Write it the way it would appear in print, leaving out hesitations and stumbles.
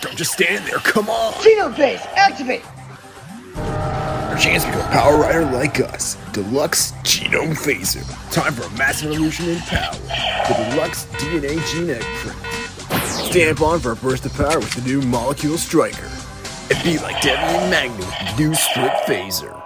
Don't just stand there, come on! Genome phase, activate! Your chance to become a Power Rider like us. Deluxe Genome Phaser. Time for a massive evolution in power. The Deluxe DNA Genetic Print. Stamp on for a burst of power with the new Molecule Striker. And be like Devi and Magna with the new Split Phaser.